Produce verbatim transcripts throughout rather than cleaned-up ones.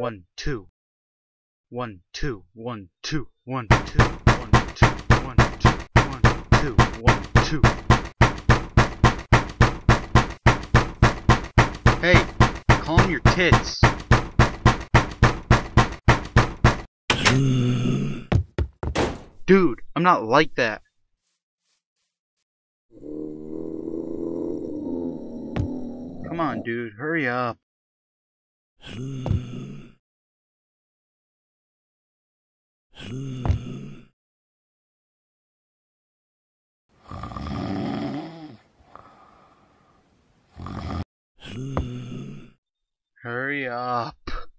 One, two. One, two, one, two, one, two, one, two, one, two, one, two, one, two. Hey, calm your tits. Dude, I'm not like that. Come on, dude, hurry up. Hurry up.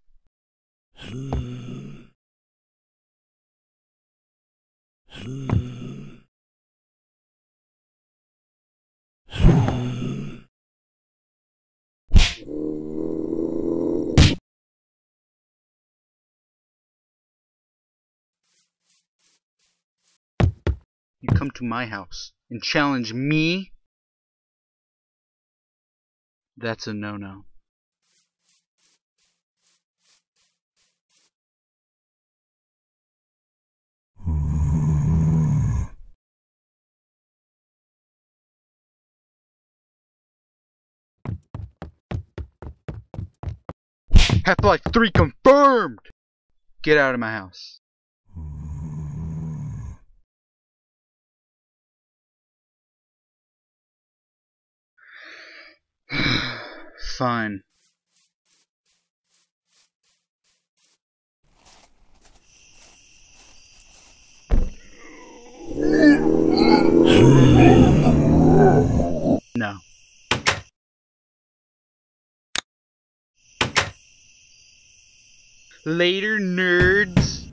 You come to my house and challenge me? That's a no-no. Half-Life three confirmed! Get out of my house. Fine. No. Later, nerds.